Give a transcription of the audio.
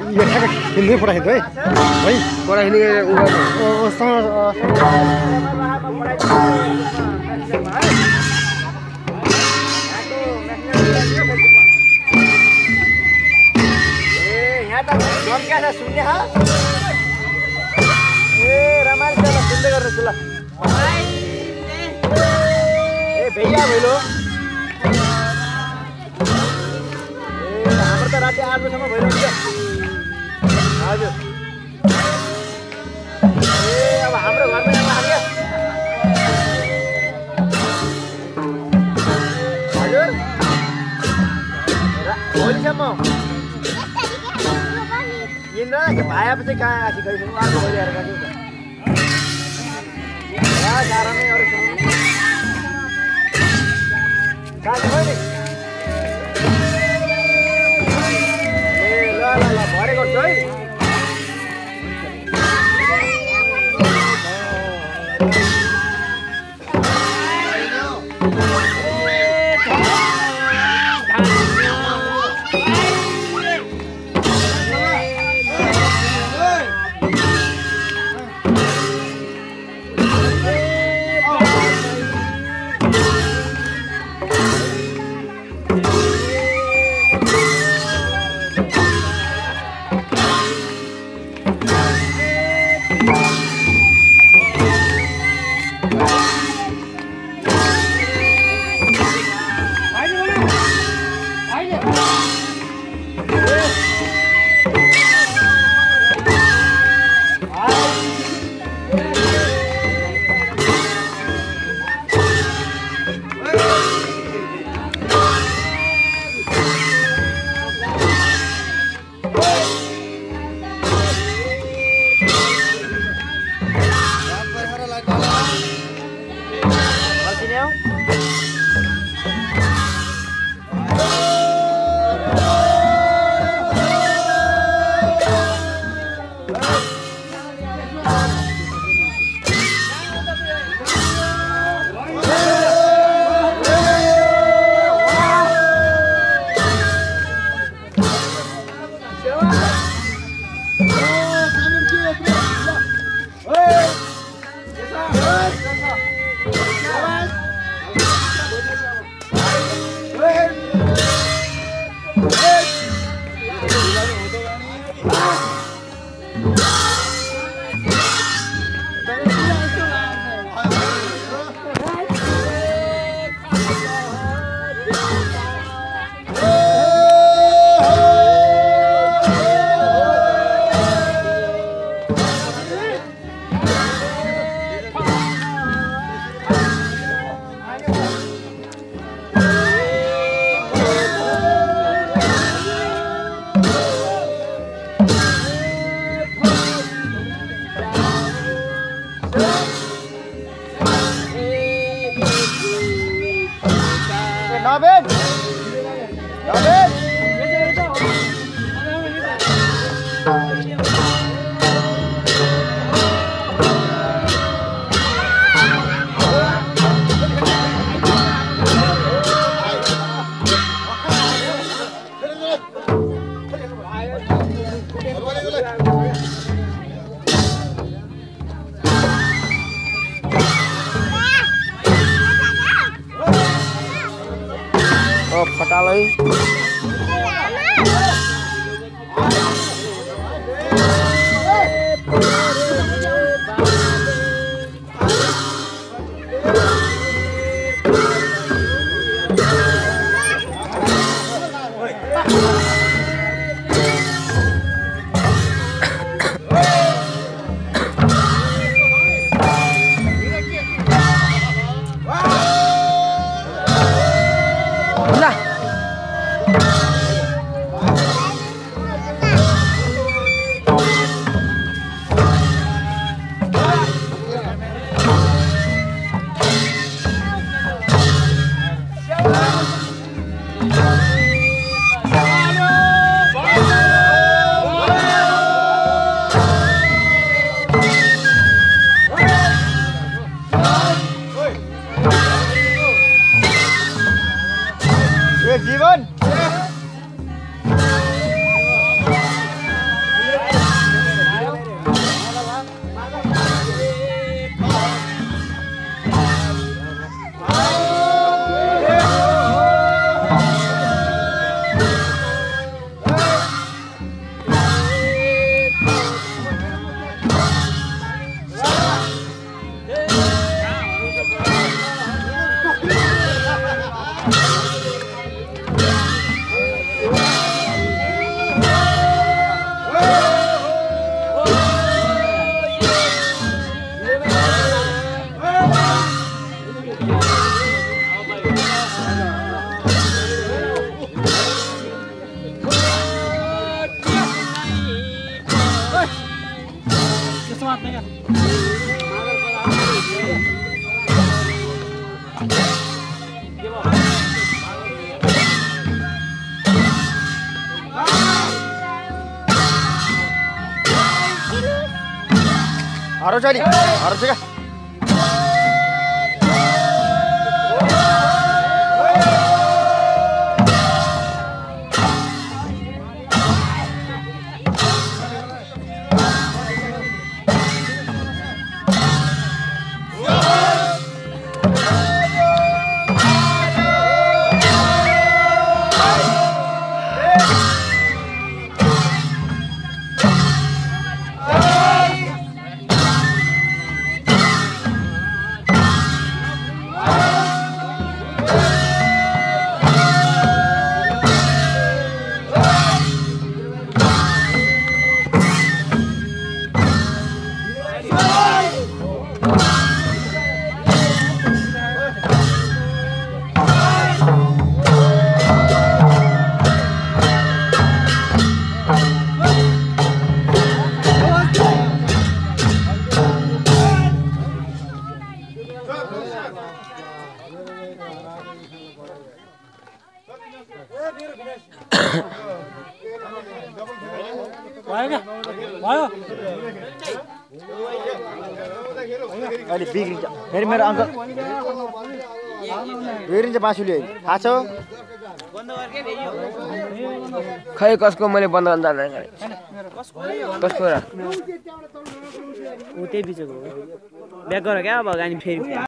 यो ठ्याक्क हिँड्दै पठाइदियो है कोरा हिँड्ने यहाँ त झन् क्या छ सुन्ने हा ए रमाइलो छ ल सुन्दै गर्नुहोस् ल ए भैया भैलो ए हाम्रो त राति 8 बजेसम्म भइरहन्छ हजुर ए अब हाम्रो घरमा यहाँ हाल्यो हजुर भोलिसम्म इन्द्र के भायापछि कहाँ आछि गइनु अर्को भइरहेर गयो त या गाह्रो नै अरु सुन्नु साथी भयो नि ए ल ल ल भरे गर्छु है फटालै जीवन harus jadi kan अहिले बिग्रिन्छ फेरि मेरो अङ्क बिग्रिन्छ बाँसुले थाहा छ खै कसको मैले बन्द गर्न जान्दैन कसको र ऊ त्यही बिचको हो ब्याक गर क्या अब अनि फेरि